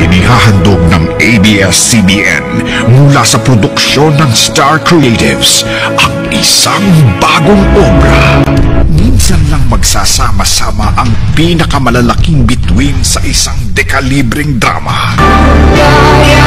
Inihahandog ng ABS-CBN mula sa produksyon ng Star Creatives ang isang bagong obra. Minsan lang magsasama-sama ang pinakamalalaking bituin sa isang dekalibreng drama.